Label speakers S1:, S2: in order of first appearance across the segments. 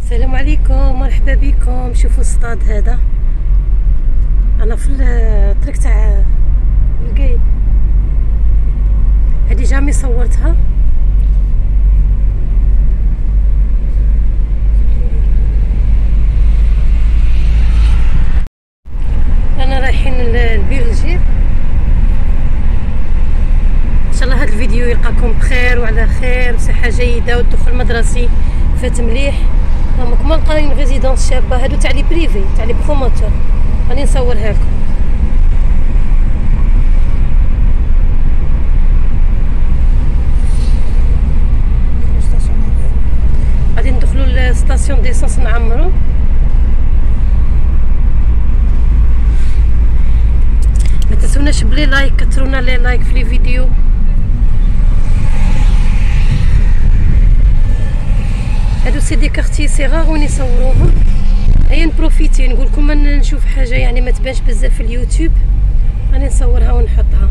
S1: السلام عليكم، مرحبا بكم. شوفوا الصطاد هذا، انا في الطريق تاع القايد. هذه جامي صورتها. انا رايحين لبيرجير. ان شاء الله هذا الفيديو يلقاكم بخير وعلى خير وصحه جيده والدخول المدرسي فات مليح. راهم كما لقاين ريزيدونس شابه، هادو تاع لي بريفي تاع لي بروموتور، راني نصورها لكم. غادي ندخلوا لستاسيون ديسونس نعمرو. ما تنسوناش بلي لايك، كثرونا لي لايك في لي فيديو. هادو سي دي كارتي صغار وين يصوروهم. هيا نبروفيتي نقولكم من نشوف حاجه يعني ما تبانش بزاف في اليوتيوب، راني نصورها ونحطها.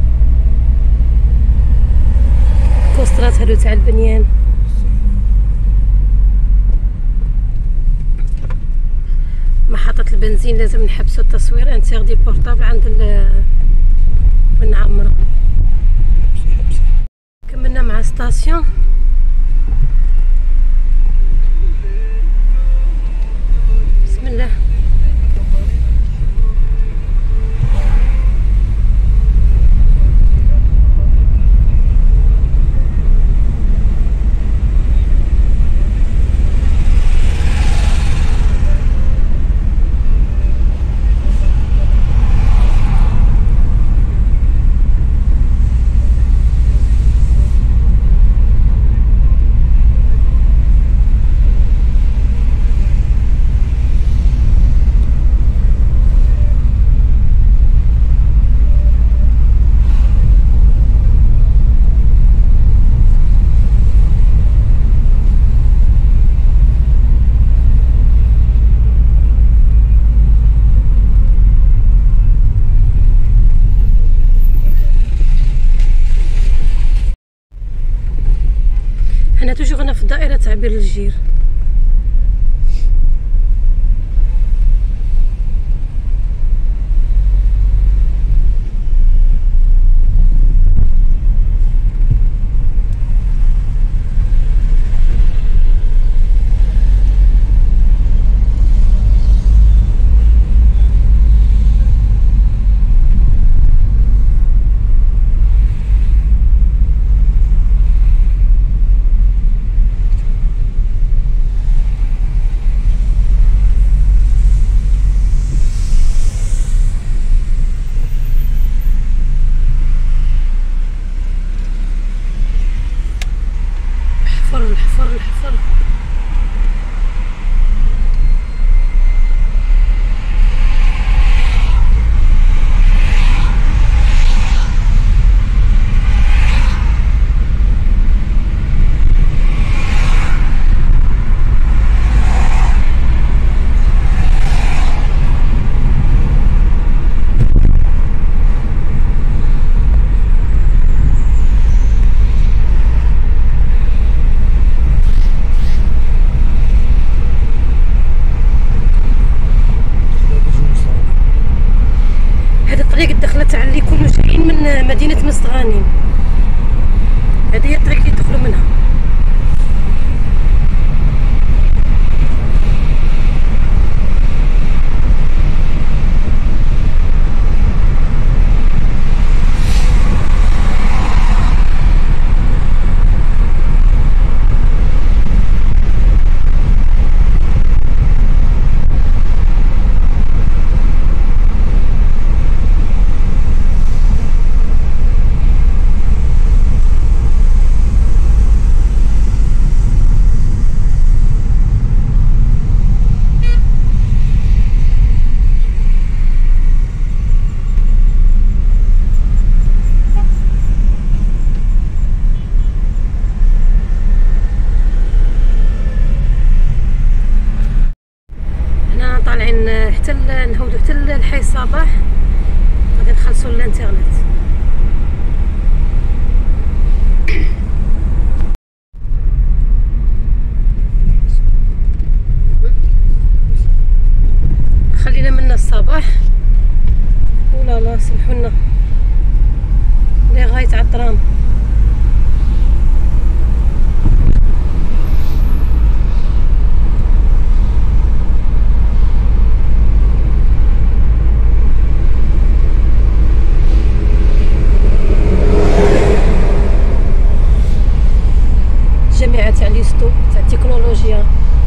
S1: كوسترات هادو تاع البنيان. محطة البنزين لازم نحبسوا التصوير، انتردي بورطابل عند وين نعمرو. كملنا مع ستاسيون. بسم الله. انا توجور انا في الدائره تاع بيرجير. الحفر. الطريق الدخله تاع اللي يكونوا جايين من مدينه مستغانم، هذه هي الطريق اللي يدخلوا منها. حتى نهودو حتى الحي الصباح، غادي نخلصوا الانترنت. صباح. ولا لا سمحونا لي غاية على الدرام. جامعة تاع ليستو تاع التكنولوجيا.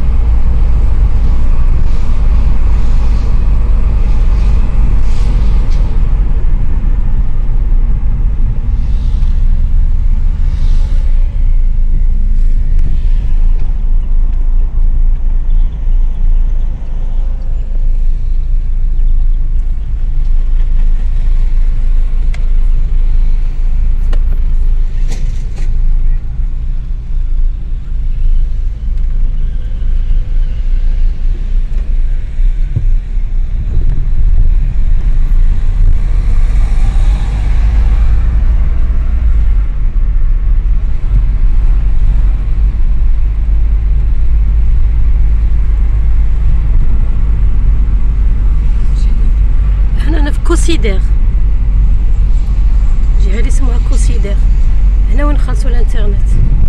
S1: كوسيدير، الجهه اللي اسمها كوسيدير، هنا وين نخلصوا الانترنت.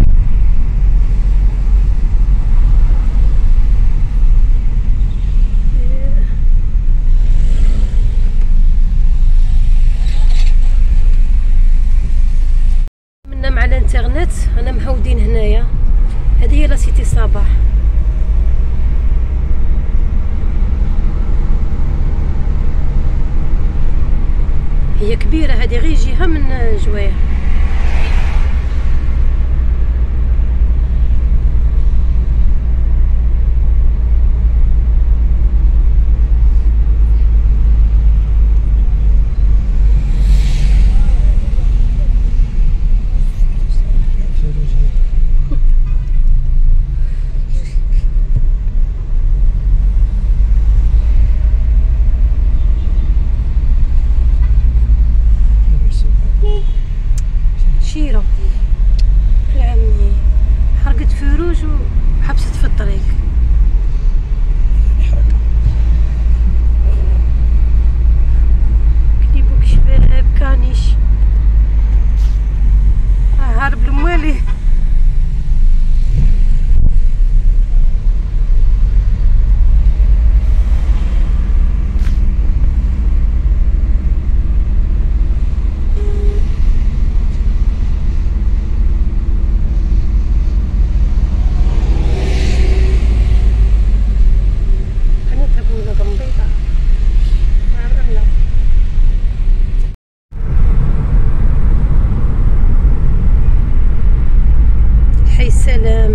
S1: منا مع الانترنت انا محودين هنايا. هذه هي لا سيتي صباح. هي كبيرة هذه، غير جهة من جوايه. شيرة العمي حرقت فروج وحبست في الطريق. كليبوك شباب كانيش هارب الموالي. سلام.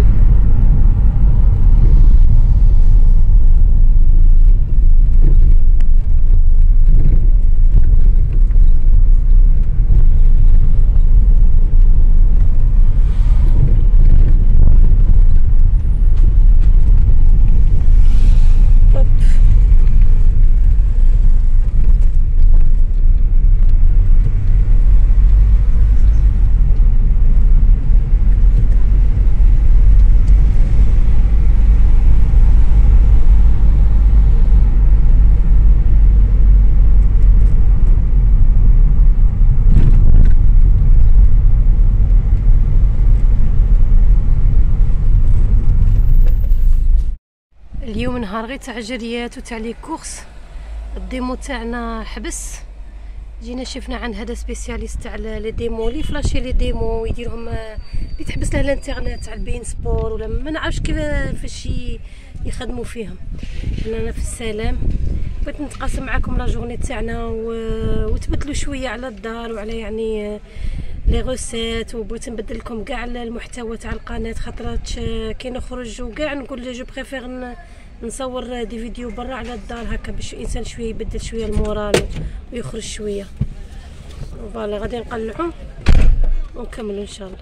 S1: اليوم نهار غير تاع جريات وتاع لي كورس. الديمو تاعنا حبس، جينا شفنا عند هذا سبيسياليست تاع لي ديمو لي فلاشي لي ديمو يديرهم اللي تحبس له الانترنت تاع البين سبور ولا ما نعرفش كيفاش يخدموا فيهم. انا في السلام بغيت نتقاسم معكم لا جورني تاعنا وتبدلوا شويه على الدار وعلى يعني لي غوسيت، وبغيت نبدل لكم كاع المحتوى تاع القناه خاطرات كي نخرج وكاع نقول جو بريفير نصور دي فيديو برا على الدار هكا باش الانسان شويه يبدل شويه المورال ويخرج شويه. فوالا غادي نقلعو ونكملوا ان شاء الله.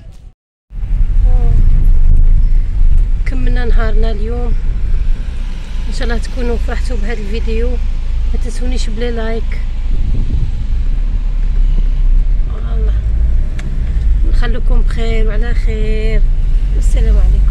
S1: كملنا نهارنا اليوم، ان شاء الله تكونوا فرحتوا بهذا الفيديو. ما تنسونيش بلي لايك. والله نخليكم بخير وعلى خير، والسلام عليكم.